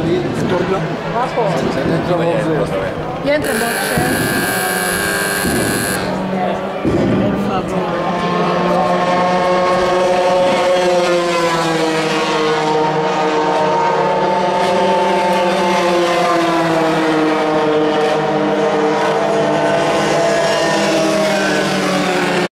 lì e torni là. Ma poi? Sei dentro Io entro in boxe.